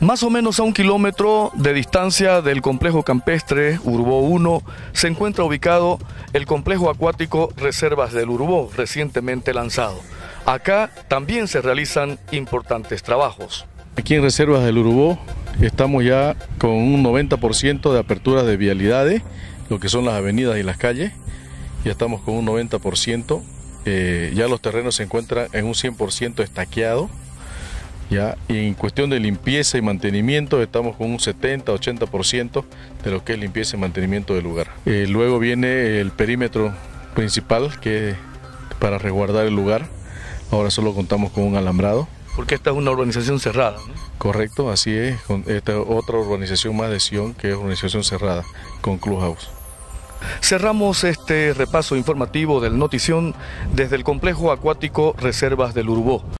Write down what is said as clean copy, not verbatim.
Más o menos a 1 kilómetro de distancia del complejo campestre Urubó 1 se encuentra ubicado el complejo acuático Reservas del Urubó, recientemente lanzado. Acá también se realizan importantes trabajos. Aquí en Reservas del Urubó estamos ya con un 90% de apertura de vialidades, lo que son las avenidas y las calles. Ya estamos con un 90%, ya los terrenos se encuentran en un 100% estaqueado. Ya, y en cuestión de limpieza y mantenimiento estamos con un 70-80% de lo que es limpieza y mantenimiento del lugar. Luego viene el perímetro principal, que es para resguardar el lugar. Ahora solo contamos con un alambrado. Porque esta es una urbanización cerrada, ¿no? Correcto, así es. Esta otra urbanización más de Sion, que es urbanización cerrada, con clubhouse. Cerramos este repaso informativo del Notición desde el complejo acuático Reservas del Urubó.